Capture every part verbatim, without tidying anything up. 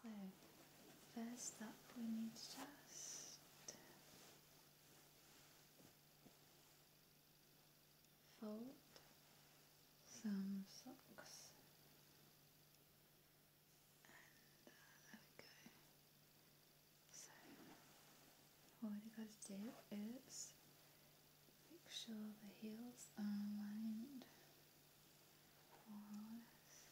So, first up we need to just fold some socks, and uh, there we go. So all you got to do is make sure the heels are aligned more or less,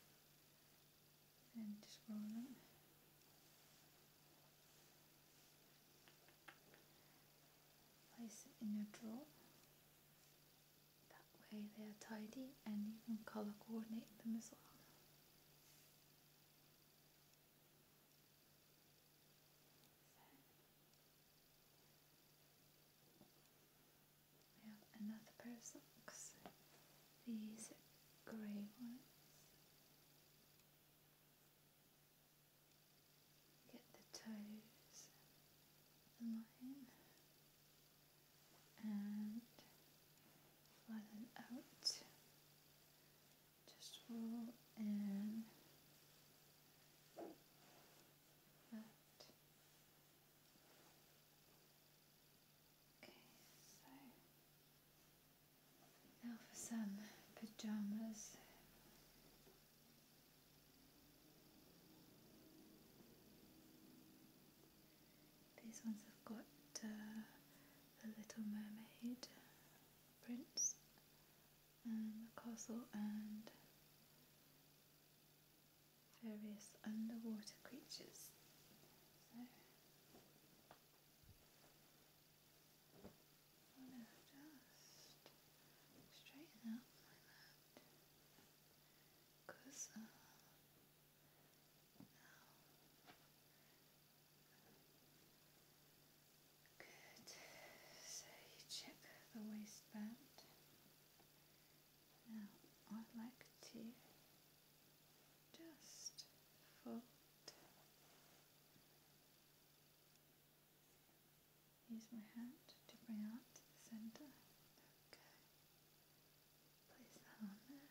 then just roll them. Place it in your drawer. That way they are tidy and you can colour coordinate them as well. We have another pair of socks. These grey ones. Get the toes aligned and flatten out. Just roll in that. Okay, so now for some pyjamas. These ones have got uh, the Little Mermaid prints and the castle and various underwater creatures. So I'm going to just straighten up like that, because uh, now, good. So you check the waistband. Now I'd like to just fold, use my hand to bring out to the centre. Okay, place that on there.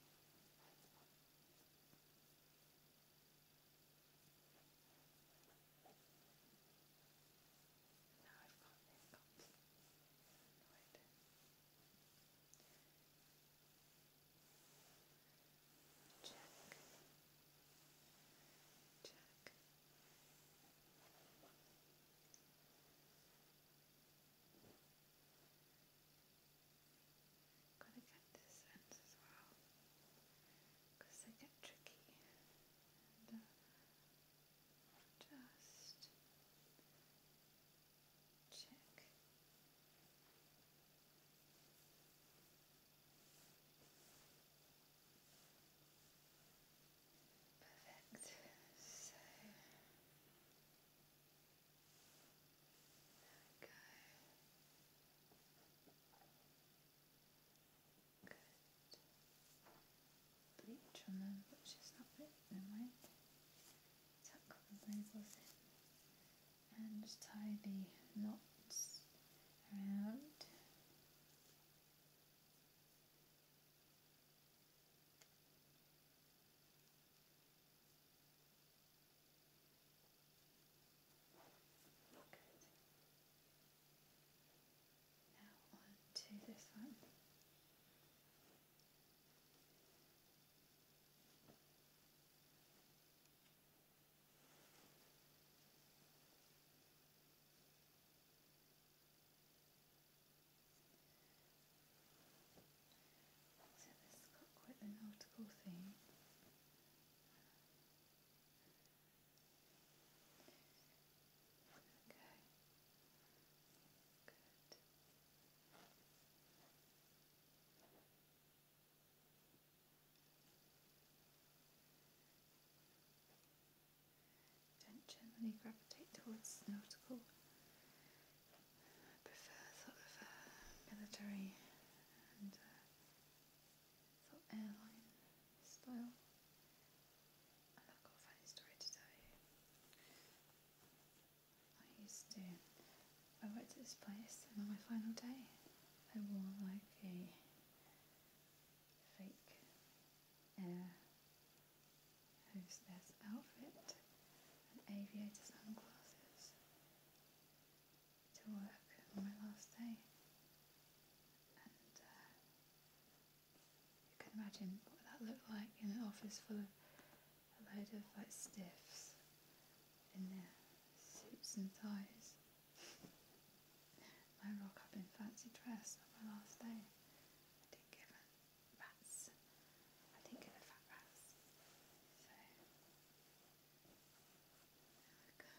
Now I've got these cups. Right. Check. Check. Gotta get this end as well, because they get tricky. And uh, just check. Perfect. So there we go. Good. Bleach on them, which is not it, never mind. Tuck the labels in and just tie the knots around. Good. Now on to this one. So this has got quite a nautical theme. Okay. Good. Don't generally gravitate towards nautical. I prefer sort of uh, military and uh, sort of airline style. And I've got a funny story to tell you. I used to, I went to this place and on my final day I wore like a fake air hostess outfit aviator sunglasses to work on my last day, and uh, you can imagine what that looked like in an office full of a load of like stiffs in their suits and ties. I rock up in fancy dress on my last day. I didn't give a rat's. I didn't give a fat rat's. So, look. So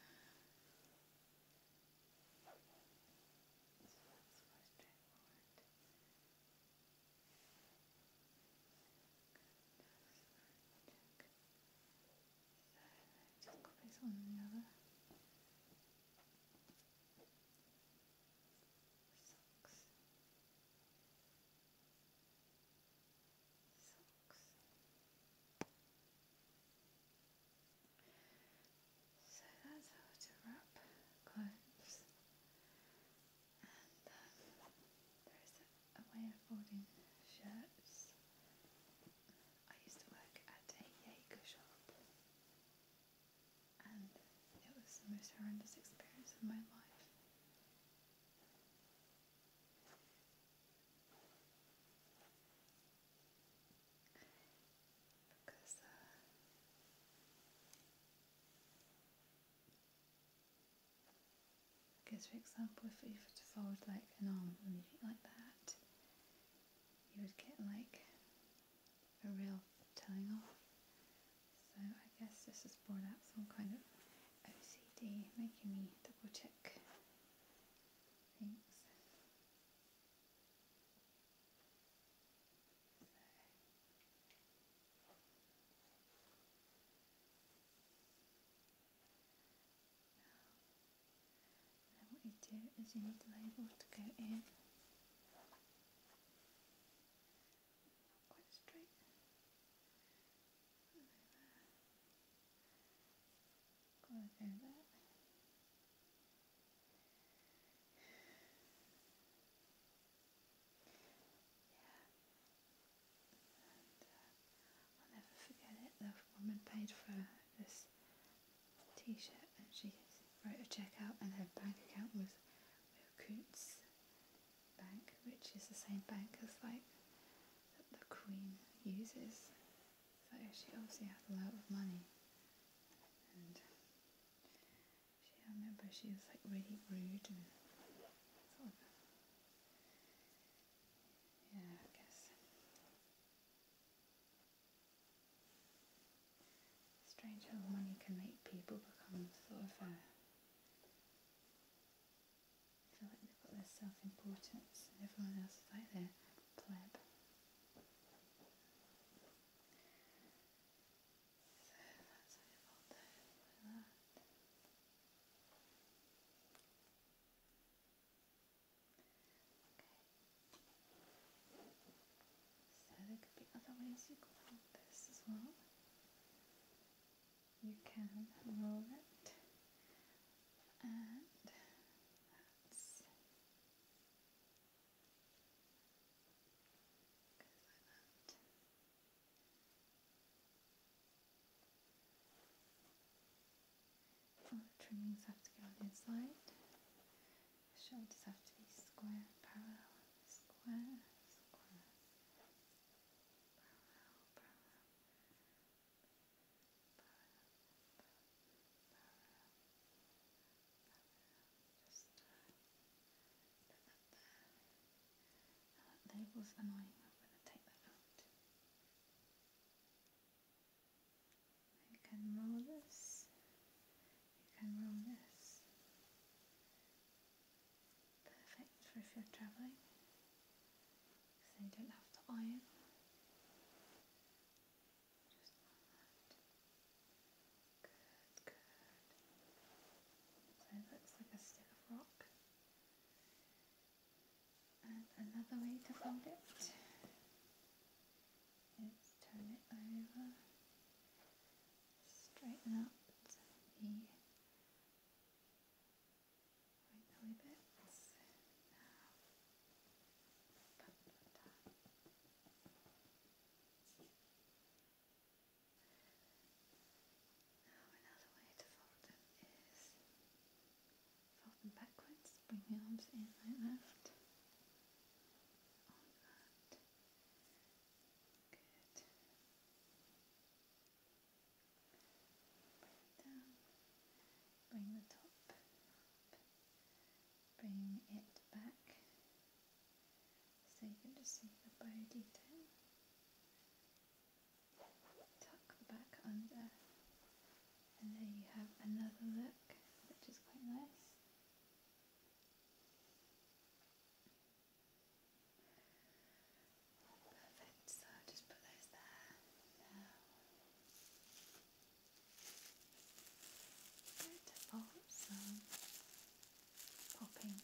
that's quite straightforward. Check. So, just copy this one and the other. Socks. Socks. So that's how to wrap clothes. And um, there is a, a way of folding shirts. I used to work at a Jaeger shop, and it was the most horrendous experience of my life. Because uh, I guess, for example, if you were to fold like an arm or anything like that, you would get like a real telling off. So I guess this has brought out some kind of O C D, making me double check things. Then what you do is you need the label to go in. Quite straight. Gotta go there. I'll never forget it. The woman paid for this t-shirt and she wrote a check out, and her bank account was with Coots Bank, which is the same bank as like that the Queen uses. So she obviously had a lot of money, and she, I remember she was like really rude and sort of, yeah, I guess strange how money can make people become sort of uh, feel like they've got their self-importance and everyone else is like their pleb. So that's how you fold that like that. So there could be other ways you could hold this as well. You can roll it, and that's goes like that. All the trimmings have to go on the inside. The shoulders have to be square, parallel, square, square, parallel, parallel, parallel, parallel, parallel. Just uh, put that there. Now that label's annoying, I'm going to take that out. You can roll this, you can roll this. Perfect for if you're travelling, so you don't have to iron. Just like that. Good, good. So it looks like a stick of rock. And another way to fold it is turn it over, straighten out the wrinkly bits. Now, put that down. Now another way to fold it. the arms in like that. Like that. Good. Bring it down. Bring the top up. Bring it back. So you can just see the bow detail. Tuck the back under. And there you have another look, which is quite nice. Perfect, so I'll just put those there. Now, going to pop some popping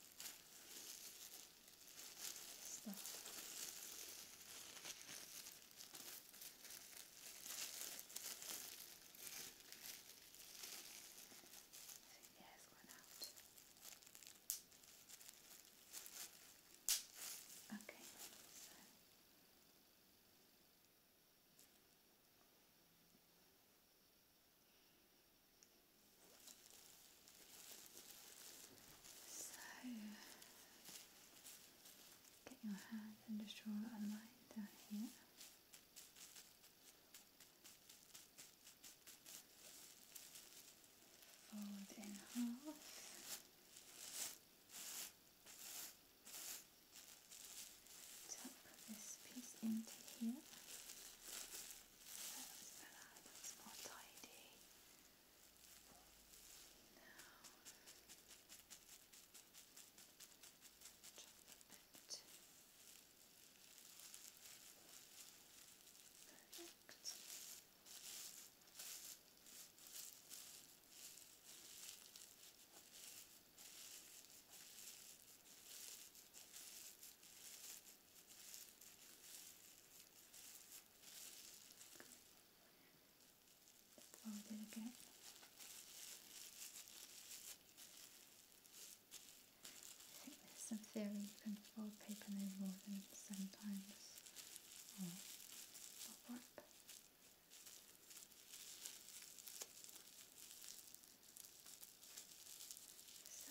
stuff. The hair's gone out. Okay, so So, get your hand and just draw a line down here. Fold in half. Tuck this piece into here. That's better, that's more tidy. Now, chop a bit. Perfect. Fold it again. I think there's some theory you can fold paper no more than seven times or pop wrap. So,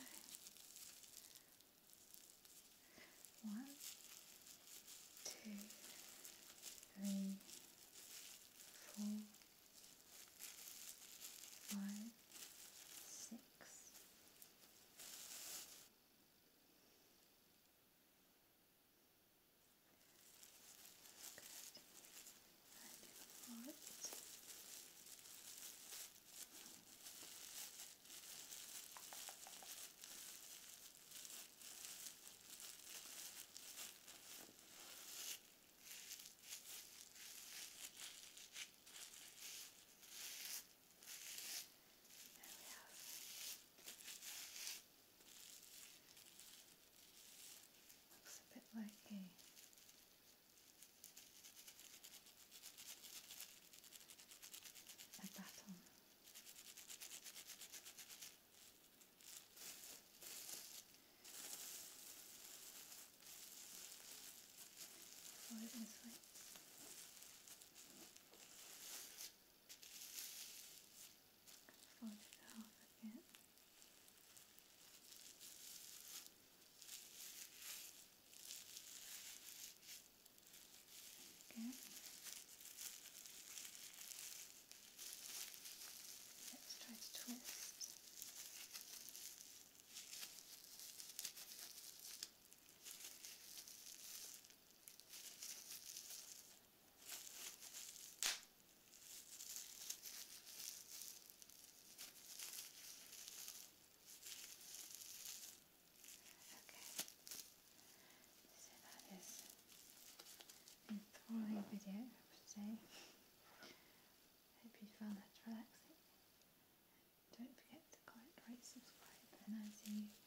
one, two, three, four, five, six. Good. And fold. There we have. Looks a bit like a a baton. Fold it this way. Fold it half again. Again. Let's try to twist. Okay, so that is an enthralling video for today. Hope you found that relaxing. Don't forget to comment, rate, subscribe, and I'll see you